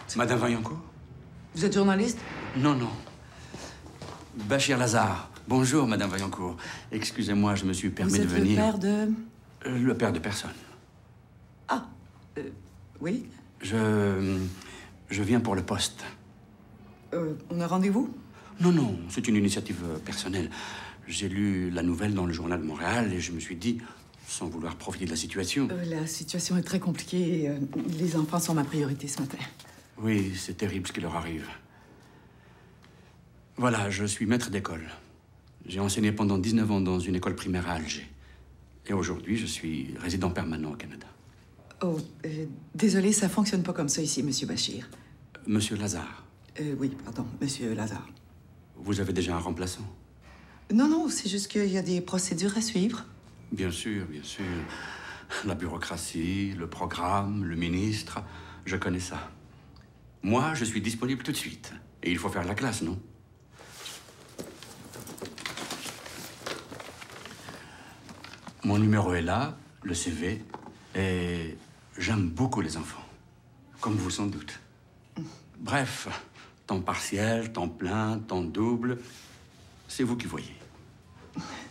Madame Vaillancourt? Vous êtes journaliste? Non, non. Bachir Lazhar. Bonjour, Madame Vaillancourt. Excusez-moi, je me suis permis de venir... Vous êtes le père de... Le père de personne. Ah, oui. Je viens pour le poste. On a rendez-vous? Non, non, c'est une initiative personnelle. J'ai lu la nouvelle dans le journal de Montréal et je me suis dit, sans vouloir profiter de la situation... La situation est très compliquée et les enfants sont ma priorité ce matin. Oui, c'est terrible ce qui leur arrive. Voilà, je suis maître d'école. J'ai enseigné pendant 19 ans dans une école primaire à Alger. Et aujourd'hui, je suis résident permanent au Canada. Oh, désolé, ça fonctionne pas comme ça ici, Monsieur Bachir. Monsieur Lazhar. Oui, pardon, Monsieur Lazhar. Vous avez déjà un remplaçant? Non, non, c'est juste qu'il y a des procédures à suivre. Bien sûr, bien sûr. La bureaucratie, le programme, le ministre, je connais ça. Moi, je suis disponible tout de suite. Et il faut faire la classe, non? Mon numéro est là, le CV, et j'aime beaucoup les enfants. Comme vous sans doute. Bref, temps partiel, temps plein, temps double, c'est vous qui voyez.